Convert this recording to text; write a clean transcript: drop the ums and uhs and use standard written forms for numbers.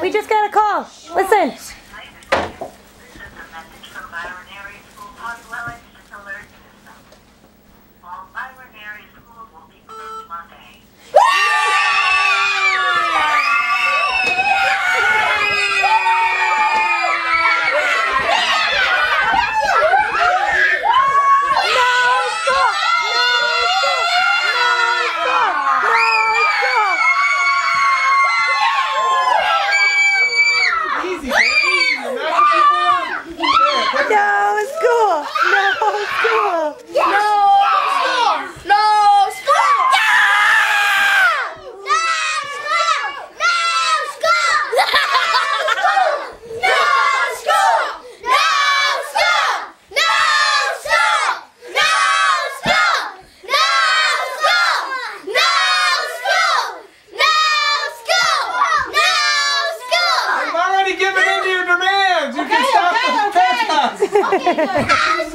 We just got a call. Listen. This is a message from Byron Area School Public Alert System. All Byron Area schools will be closed Monday. Giving in to your demands. You can stop the protest. Okay, good.